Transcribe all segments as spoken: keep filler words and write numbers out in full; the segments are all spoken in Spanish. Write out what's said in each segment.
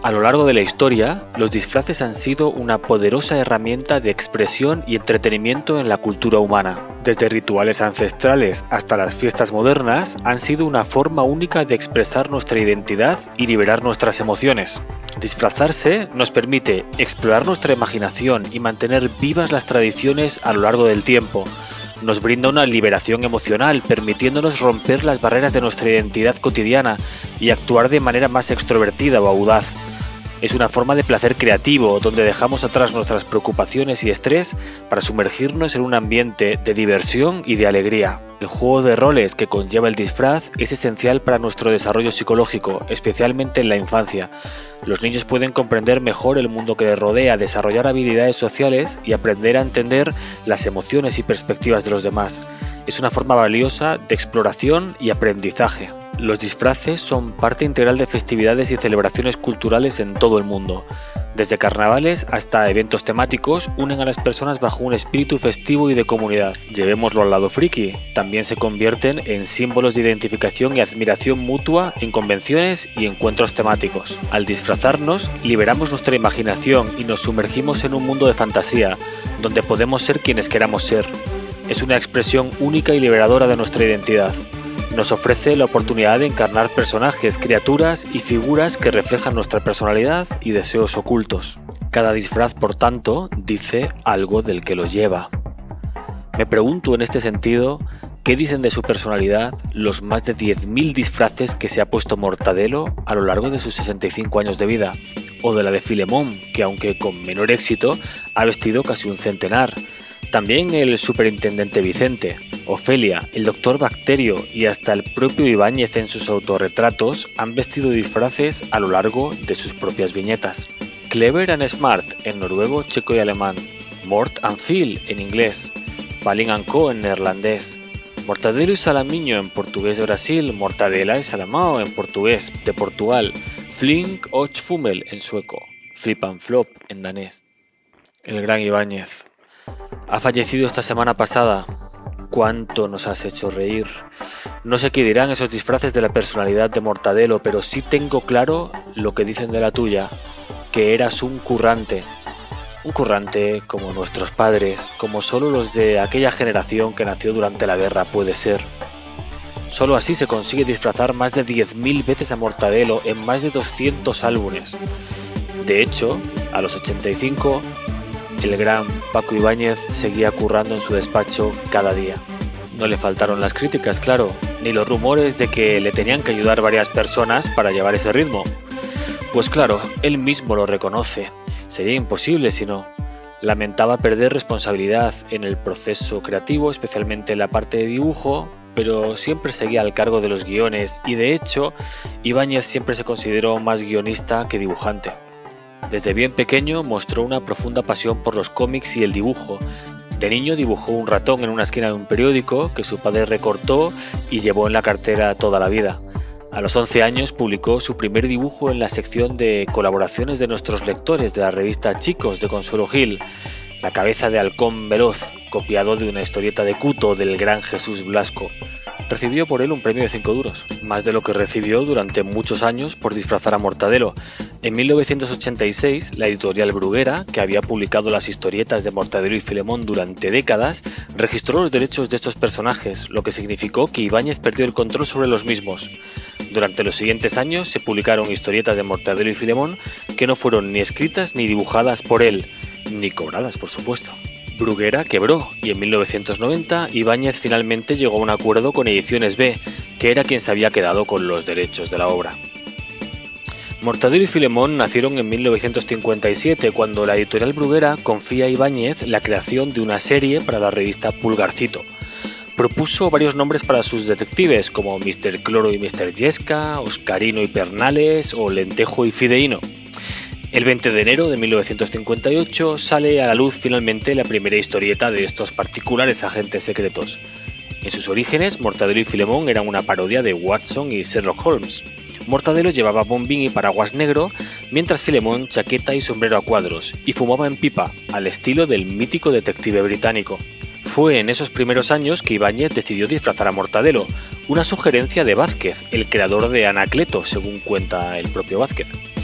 A lo largo de la historia, los disfraces han sido una poderosa herramienta de expresión y entretenimiento en la cultura humana. Desde rituales ancestrales hasta las fiestas modernas, han sido una forma única de expresar nuestra identidad y liberar nuestras emociones. Disfrazarse nos permite explorar nuestra imaginación y mantener vivas las tradiciones a lo largo del tiempo. Nos brinda una liberación emocional, permitiéndonos romper las barreras de nuestra identidad cotidiana y actuar de manera más extrovertida o audaz. Es una forma de placer creativo, donde dejamos atrás nuestras preocupaciones y estrés para sumergirnos en un ambiente de diversión y de alegría. El juego de roles que conlleva el disfraz es esencial para nuestro desarrollo psicológico, especialmente en la infancia. Los niños pueden comprender mejor el mundo que les rodea, desarrollar habilidades sociales y aprender a entender las emociones y perspectivas de los demás. Es una forma valiosa de exploración y aprendizaje. Los disfraces son parte integral de festividades y celebraciones culturales en todo el mundo. Desde carnavales hasta eventos temáticos, unen a las personas bajo un espíritu festivo y de comunidad. Llevémoslo al lado friki, también se convierten en símbolos de identificación y admiración mutua en convenciones y encuentros temáticos. Al disfrazarnos, liberamos nuestra imaginación y nos sumergimos en un mundo de fantasía, donde podemos ser quienes queramos ser. Es una expresión única y liberadora de nuestra identidad. Nos ofrece la oportunidad de encarnar personajes, criaturas y figuras que reflejan nuestra personalidad y deseos ocultos. Cada disfraz, por tanto, dice algo del que lo lleva. Me pregunto en este sentido, ¿qué dicen de su personalidad los más de diez mil disfraces que se ha puesto Mortadelo a lo largo de sus sesenta y cinco años de vida? O de la de Filemón, que aunque con menor éxito, ha vestido casi un centenar. También el superintendente Vicente, Ofelia, el doctor Bacterio y hasta el propio Ibáñez en sus autorretratos han vestido disfraces a lo largo de sus propias viñetas. Clever and Smart en noruego, checo y alemán, Mort and Phil en inglés, Palin and Co en neerlandés, Mortadelo y Salamiño en portugués de Brasil, Mortadela y Salamao en portugués de Portugal, Flink och Fummel en sueco, Flip and Flop en danés. El gran Ibáñez ha fallecido esta semana pasada. Cuánto nos has hecho reír. No sé qué dirán esos disfraces de la personalidad de Mortadelo, pero sí tengo claro lo que dicen de la tuya, que eras un currante. Un currante como nuestros padres, como solo los de aquella generación que nació durante la guerra puede ser. Solo así se consigue disfrazar más de diez mil veces a Mortadelo en más de doscientos álbumes. De hecho, a los ochenta y cinco... el gran Paco Ibáñez seguía currando en su despacho cada día. No le faltaron las críticas, claro, ni los rumores de que le tenían que ayudar varias personas para llevar ese ritmo. Pues claro, él mismo lo reconoce. Sería imposible si no. Lamentaba perder responsabilidad en el proceso creativo, especialmente en la parte de dibujo, pero siempre seguía al cargo de los guiones y de hecho, Ibáñez siempre se consideró más guionista que dibujante. Desde bien pequeño mostró una profunda pasión por los cómics y el dibujo. De niño dibujó un ratón en una esquina de un periódico que su padre recortó y llevó en la cartera toda la vida. A los once años publicó su primer dibujo en la sección de colaboraciones de nuestros lectores de la revista Chicos de Consuelo Gil, La cabeza de halcón veloz, copiado de una historieta de Cuto del gran Jesús Blasco. Recibió por él un premio de cinco duros, más de lo que recibió durante muchos años por disfrazar a Mortadelo. En mil novecientos ochenta y seis, la editorial Bruguera, que había publicado las historietas de Mortadelo y Filemón durante décadas, registró los derechos de estos personajes, lo que significó que Ibáñez perdió el control sobre los mismos. Durante los siguientes años se publicaron historietas de Mortadelo y Filemón que no fueron ni escritas ni dibujadas por él, ni cobradas, por supuesto. Bruguera quebró y en mil novecientos noventa Ibáñez finalmente llegó a un acuerdo con Ediciones B, que era quien se había quedado con los derechos de la obra. Mortadelo y Filemón nacieron en mil novecientos cincuenta y siete, cuando la editorial Bruguera confía a Ibáñez la creación de una serie para la revista Pulgarcito. Propuso varios nombres para sus detectives, como mister Cloro y mister Yesca, Oscarino y Pernales o Lentejo y Fideíno. El veinte de enero de mil novecientos cincuenta y ocho sale a la luz finalmente la primera historieta de estos particulares agentes secretos. En sus orígenes, Mortadelo y Filemón eran una parodia de Watson y Sherlock Holmes. Mortadelo llevaba bombín y paraguas negro, mientras Filemón chaqueta y sombrero a cuadros, y fumaba en pipa, al estilo del mítico detective británico. Fue en esos primeros años que Ibáñez decidió disfrazar a Mortadelo, una sugerencia de Vázquez, el creador de Anacleto, según cuenta el propio Vázquez.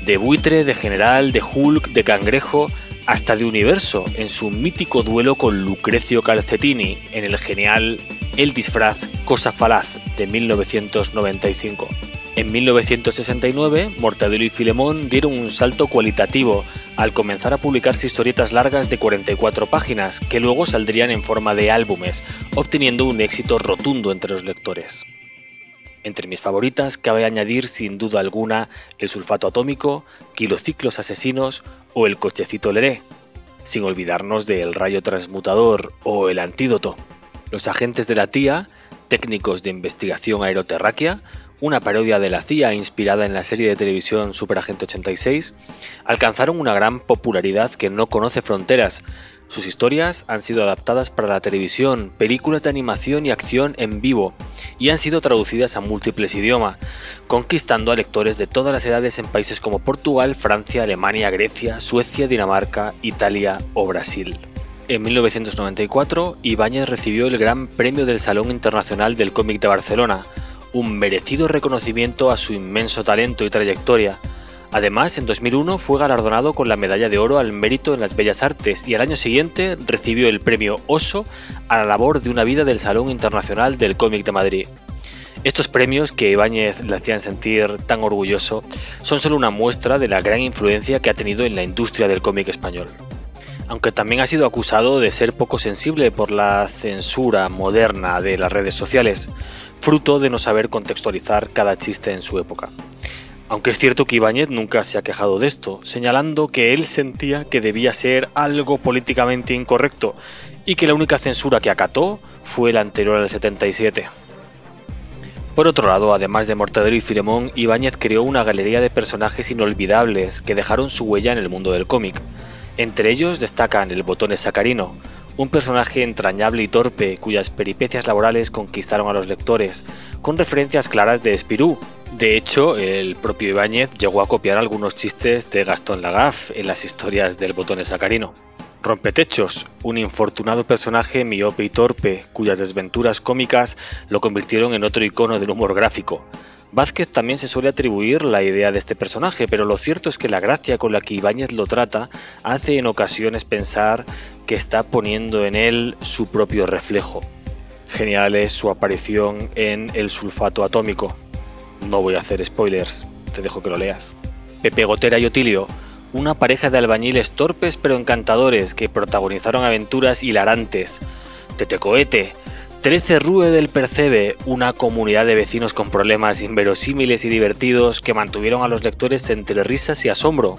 de buitre, de general, de Hulk, de cangrejo, hasta de universo, en su mítico duelo con Lucrecio Calcetini, en el genial El disfraz, cosa falaz, de mil novecientos noventa y cinco. En mil novecientos sesenta y nueve, Mortadelo y Filemón dieron un salto cualitativo al comenzar a publicarse historietas largas de cuarenta y cuatro páginas, que luego saldrían en forma de álbumes, obteniendo un éxito rotundo entre los lectores. Entre mis favoritas cabe añadir sin duda alguna El sulfato atómico, Kilociclos asesinos o El cochecito Leré, sin olvidarnos de El rayo transmutador o El antídoto. Los agentes de la T I A, técnicos de investigación aeroterráquea, una parodia de la C I A inspirada en la serie de televisión Superagente ochenta y seis, alcanzaron una gran popularidad que no conoce fronteras. Sus historias han sido adaptadas para la televisión, películas de animación y acción en vivo, y han sido traducidas a múltiples idiomas, conquistando a lectores de todas las edades en países como Portugal, Francia, Alemania, Grecia, Suecia, Dinamarca, Italia o Brasil. En mil novecientos noventa y cuatro, Ibáñez recibió el Gran Premio del Salón Internacional del Cómic de Barcelona, un merecido reconocimiento a su inmenso talento y trayectoria. Además, en dos mil uno fue galardonado con la Medalla de Oro al Mérito en las Bellas Artes y al año siguiente recibió el Premio Oso a la labor de una vida del Salón Internacional del Cómic de Madrid. Estos premios, que Ibáñez le hacían sentir tan orgulloso, son solo una muestra de la gran influencia que ha tenido en la industria del cómic español. Aunque también ha sido acusado de ser poco sensible por la censura moderna de las redes sociales, fruto de no saber contextualizar cada chiste en su época. Aunque es cierto que Ibáñez nunca se ha quejado de esto, señalando que él sentía que debía ser algo políticamente incorrecto y que la única censura que acató fue la anterior al setenta y siete. Por otro lado, además de Mortadelo y Filemón, Ibáñez creó una galería de personajes inolvidables que dejaron su huella en el mundo del cómic. Entre ellos destacan el Botones Sacarino, un personaje entrañable y torpe cuyas peripecias laborales conquistaron a los lectores, con referencias claras de Spirou. De hecho, el propio Ibáñez llegó a copiar algunos chistes de Gastón Lagaffe en las historias del Botones Sacarino. Rompetechos, un infortunado personaje miope y torpe, cuyas desventuras cómicas lo convirtieron en otro icono del humor gráfico. Vázquez también se suele atribuir la idea de este personaje, pero lo cierto es que la gracia con la que Ibáñez lo trata hace en ocasiones pensar que está poniendo en él su propio reflejo. Genial es su aparición en El sulfato atómico. No voy a hacer spoilers, te dejo que lo leas. Pepe Gotera y Otilio, una pareja de albañiles torpes pero encantadores que protagonizaron aventuras hilarantes. Tetecoete, Trece Rue del Percebe, una comunidad de vecinos con problemas inverosímiles y divertidos que mantuvieron a los lectores entre risas y asombro.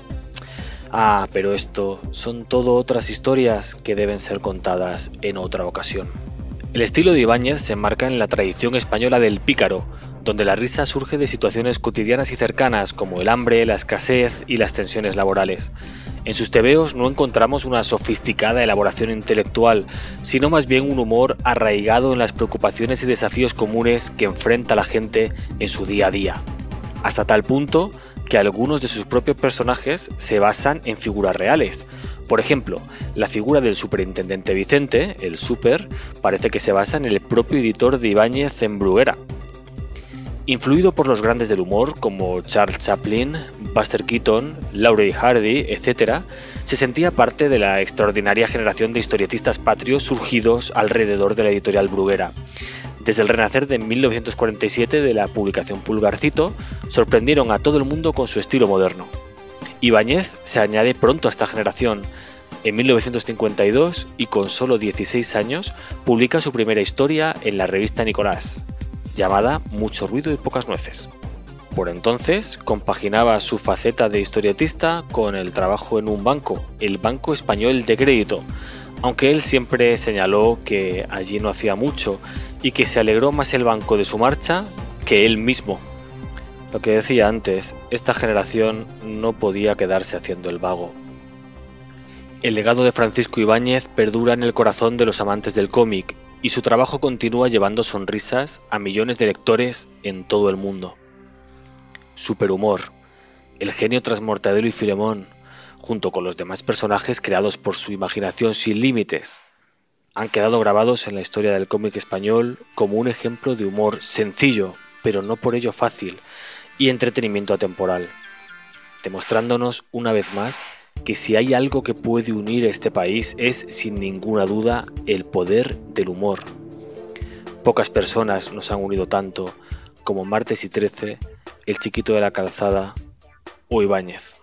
Ah, pero esto son todo otras historias que deben ser contadas en otra ocasión. El estilo de Ibáñez se enmarca en la tradición española del pícaro, donde la risa surge de situaciones cotidianas y cercanas como el hambre, la escasez y las tensiones laborales. En sus tebeos no encontramos una sofisticada elaboración intelectual, sino más bien un humor arraigado en las preocupaciones y desafíos comunes que enfrenta la gente en su día a día. Hasta tal punto que algunos de sus propios personajes se basan en figuras reales. Por ejemplo, la figura del superintendente Vicente, el Super, parece que se basa en el propio editor de Ibáñez en Bruguera. Influido por los grandes del humor como Charles Chaplin, Buster Keaton, Laurel y Hardy, etcétera, se sentía parte de la extraordinaria generación de historietistas patrios surgidos alrededor de la editorial Bruguera. Desde el renacer de mil novecientos cuarenta y siete de la publicación Pulgarcito, sorprendieron a todo el mundo con su estilo moderno. Ibáñez se añade pronto a esta generación. En mil novecientos cincuenta y dos, y con solo dieciséis años, publica su primera historia en la revista Nicolás, llamada Mucho ruido y pocas nueces. Por entonces, compaginaba su faceta de historietista con el trabajo en un banco, el Banco Español de Crédito, aunque él siempre señaló que allí no hacía mucho y que se alegró más el banco de su marcha que él mismo. Lo que decía antes, esta generación no podía quedarse haciendo el vago. El legado de Francisco Ibáñez perdura en el corazón de los amantes del cómic y su trabajo continúa llevando sonrisas a millones de lectores en todo el mundo. Superhumor, el genio tras Mortadelo y Filemón, junto con los demás personajes creados por su imaginación sin límites, han quedado grabados en la historia del cómic español como un ejemplo de humor sencillo, pero no por ello fácil, y entretenimiento atemporal. demostrándonos una vez más que si hay algo que puede unir este país es, sin ninguna duda, el poder del humor. Pocas personas nos han unido tanto como Martes y Trece, El Chiquito de la Calzada o Ibáñez.